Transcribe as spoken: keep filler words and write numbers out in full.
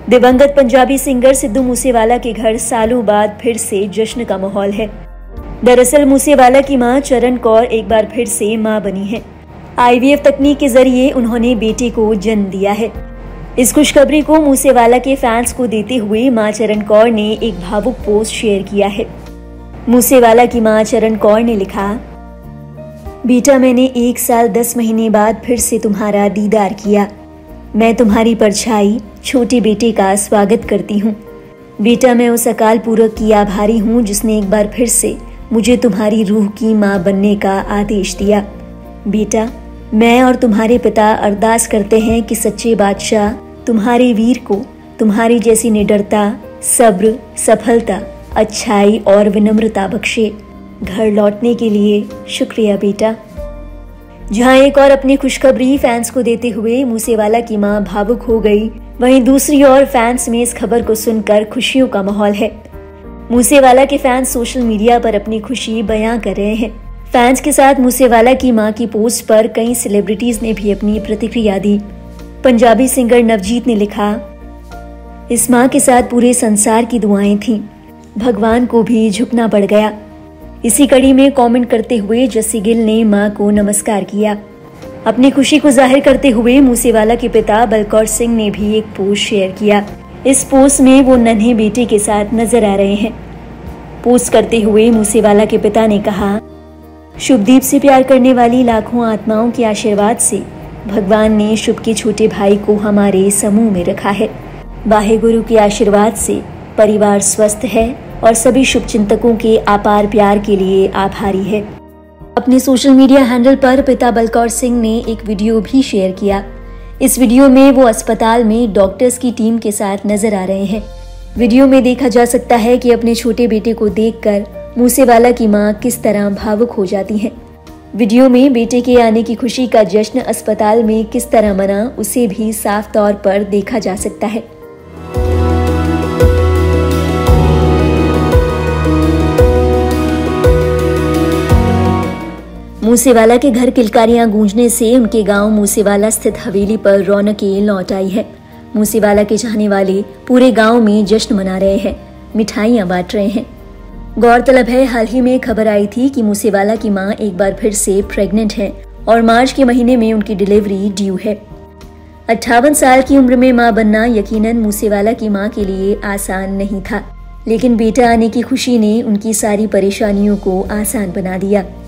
दिवंगत पंजाबी सिंगर सिद्धू मूसेवाला के घर सालों बाद फिर से जश्न का माहौल है। दरअसल मूसेवाला की मां चरण कौर एक बार फिर से मां बनी है। आईवीएफ तकनीक के जरिए उन्होंने बेटे को जन्म दिया है। इस खुशखबरी को मूसेवाला के फैंस को देते हुए मां चरण कौर ने एक भावुक पोस्ट शेयर किया है। मूसेवाला की मां चरण कौर ने लिखा, बेटा मैंने एक साल दस महीने बाद फिर से तुम्हारा दीदार किया। मैं तुम्हारी परछाई छोटे बेटे का स्वागत करती हूँ। बेटा मैं उस अकाल पुरख की आभारी हूँ जिसने एक बार फिर से मुझे तुम्हारी रूह की माँ बनने का आदेश दिया। बेटा मैं और तुम्हारे पिता अरदास करते हैं कि सच्चे बादशाह तुम्हारे वीर को तुम्हारी जैसी निडरता, सब्र, सफलता, अच्छाई और विनम्रता बख्शे। घर लौटने के लिए शुक्रिया बेटा। जहां एक और अपनी खुशखबरी फैंस को देते हुए मूसेवाला की मां भावुक हो गई, वहीं दूसरी ओर फैंस में इस खबर को सुनकर खुशियों का माहौल है। मूसेवाला के फैंस सोशल मीडिया पर अपनी खुशी बयां कर रहे हैं। फैंस के साथ मूसेवाला की मां की पोस्ट पर कई सेलिब्रिटीज ने भी अपनी प्रतिक्रिया दी। पंजाबी सिंगर नवजीत ने लिखा, इस मां के साथ पूरे संसार की दुआएं थीं, भगवान को भी झुकना पड़ गया। इसी कड़ी में कमेंट करते हुए जस्सी गिल ने मां को नमस्कार किया। अपनी खुशी को जाहिर करते हुए मूसेवाला के पिता बलकौर सिंह ने भी एक पोस्ट शेयर किया। इस पोस्ट में वो नन्हे बेटे के साथ नजर आ रहे हैं। पोस्ट करते हुए मूसेवाला के पिता ने कहा, शुभदीप से प्यार करने वाली लाखों आत्माओं के आशीर्वाद से भगवान ने शुभ के छोटे भाई को हमारे समूह में रखा है। वाहेगुरु के आशीर्वाद से परिवार स्वस्थ है और सभी शुभचिंतकों के अपार प्यार के लिए आभारी है। अपने सोशल मीडिया हैंडल पर पिता बलकौर सिंह ने एक वीडियो भी शेयर किया। इस वीडियो में वो अस्पताल में डॉक्टर्स की टीम के साथ नजर आ रहे हैं। वीडियो में देखा जा सकता है कि अपने छोटे बेटे को देखकर मूसेवाला की मां किस तरह भावुक हो जाती हैं। वीडियो में बेटे के आने की खुशी का जश्न अस्पताल में किस तरह मना, उसे भी साफ तौर पर देखा जा सकता है। मूसेवाला के घर किलकारियां गूंजने से उनके गांव मूसेवाला स्थित हवेली पर रौनकें लौट आई है। मूसेवाला के चाहने वाले पूरे गांव में जश्न मना रहे हैं, मिठाइयां बांट रहे हैं। गौरतलब है, हाल ही में खबर आई थी कि मूसेवाला की मां एक बार फिर से प्रेग्नेंट हैं और मार्च के महीने में उनकी डिलीवरी ड्यू है। अट्ठावन साल की उम्र में मां बनना यकीनन मूसेवाला की मां के लिए आसान नहीं था, लेकिन बेटा आने की खुशी ने उनकी सारी परेशानियों को आसान बना दिया।